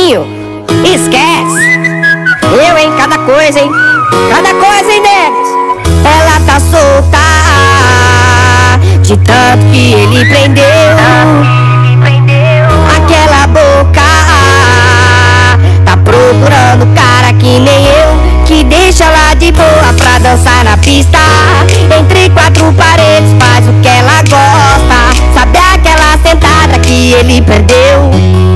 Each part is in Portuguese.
Kevinho, esquece. Eu, hein, cada coisa, hein? Cada coisa, hein, Neves? Ela tá solta de tanto que ele prendeu. Aquela boca tá procurando cara que nem eu, que deixa ela de boa pra dançar na pista. Entre quatro paredes faz o que ela gosta. Sabe aquela sentada que ele perdeu?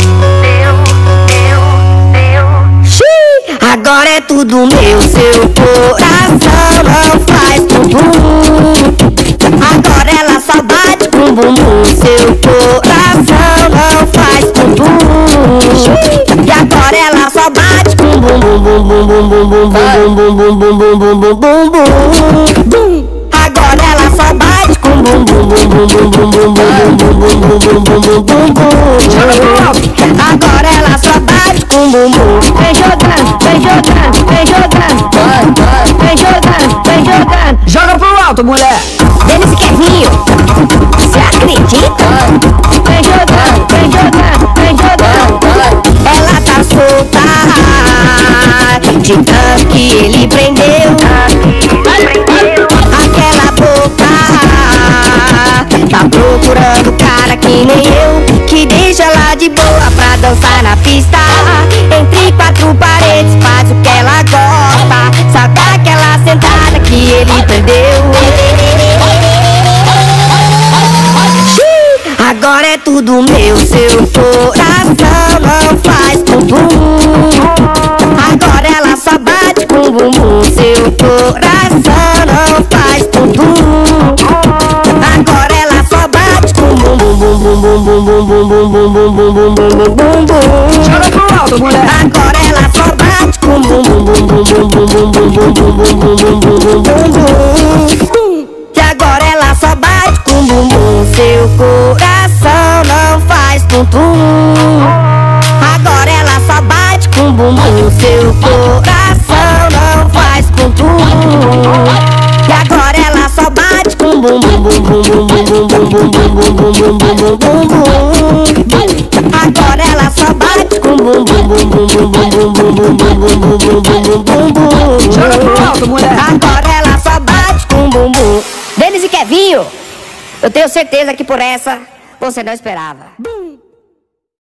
Agora é tudo meu, seu coração não faz bumbum. Agora ela só bate com bumbum, seu coração não faz bumbum. E agora ela só bate com bumbum, bumbum, bumbum, bumbum, bumbum, bumbum, bumbum, bumbum, bumbum. Agora ela só bate com bumbum, bumbum, bumbum, bumbum, bumbum, bumbum, bumbum, bumbum. Agora ela só bate com bumbum. Vem jogando, vem jogando, vem jogando, vem jogando, vem jogando. Joga pro alto, mulher. Denise Kevinho, cê acredita? Vem jogando, vem jogando, vem jogando. Ela tá solta de tanto que ele prendeu. Aquela boca tá procurando cara que nem eu, que deixa ela de boa pra dançar na pista. Entre quatro paredes faz o que ela gosta. Sabe aquela sentada que ele perdeu? Agora é tudo meu, seu coração não faz bumbum. Agora ela só bate com bumbum, seu coração não faz bumbum. Agora ela só bate com bumbum, bumbum, bumbum, bumbum, bumbum, bumbum, bumbum, bumbum. Joga pro alto, mulher. Agora ela só bate com bumbum, bumbum, bumbum, bumbum, bumbum, bumbum, bumbum, bumbum. E agora ela só bate com bumbum, seu coração não faz bumbum. Agora ela só bate com bumbum, seu coração não faz bumbum. E agora ela só bate com bumbum, bumbum, bumbum, bumbum, bumbum, bumbum, bumbum, bumbum. Agora ela só bate com bumbum, bumbum, bumbum, bumbum, bumbum, bumbum, bumbum, bumbum. Joga pro alto, mulher. Agora ela só bate com bumbum. Denise Kevinho, eu tenho certeza que por essa você não esperava.